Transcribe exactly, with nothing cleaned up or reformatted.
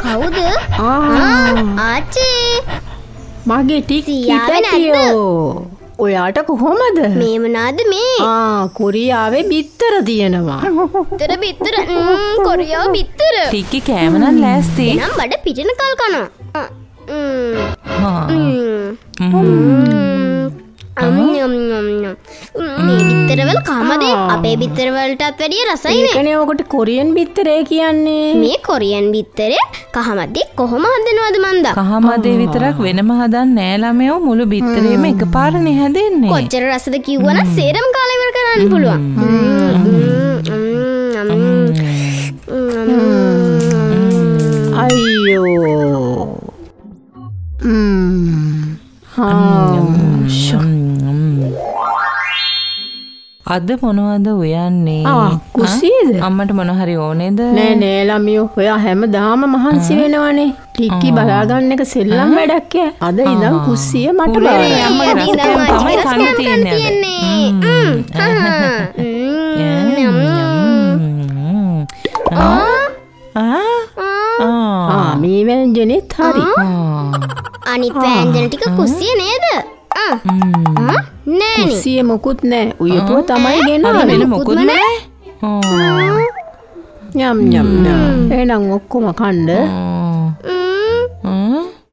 කවුද? ආච්චි. මගේ ටික්කි පැටියෝ. ඔයාට කොහොමද? මේ මොනවාද මේ? ආ කොරියාවේ බිත්තර තියෙනවා. බිත්තර බිත්තර කොරියාව බිත්තර. ටික්කි කෑම නම් ලෑස්ති. නම් බඩ පිටින කල් කනවා. මේ බිත්තරවල කමද? අපේ බිත්තර වලටත් වැඩිය රසයි නේ. ඒකනේ ඔකට කොරියන් බිත්තරේ කියන්නේ. මේ කොරියන් බිත්තරේ කහමද්දේ කොහොම හදනවද මන්දා? කහමද්දේ විතරක් වෙනම හදන්නේ නෑ ළමයෝ. මුළු බිත්තරේම එකපාරනේ හැදෙන්නේ. කොච්චර රසද කිව්වනම් සේරම කාලේ ඉවර කරන්න පුළුවන්. අයියෝ. අද මොනවද උයන්නේ? ආ කුසියද? අම්මට මොන හරි ඕනේද? නෑ නෑ ළමියෝ. ඔයා හැමදාම මහන්සි වෙනවනේ. ටික්කි බලා ගන්න එක සෙල්ලම් වැඩක් ඈ. අද ඉඳන් කුස්සිය මට බාරයි. අම්මගේ රසකම් තමයි කන්න තියෙන්නේ. ආ මේ ව්‍යංජනෙත් හරි. අනිත් ව්‍යංජන ටික කුස්සිය නේද? නෑනේ. කුස්සිය මොකුත් නෑ. උයපුව තමයි ගෙනාවේ. වෙන මොකුත් නෑ. යම් යම් යම්. එහෙනම් ඔක්කොම කන්න.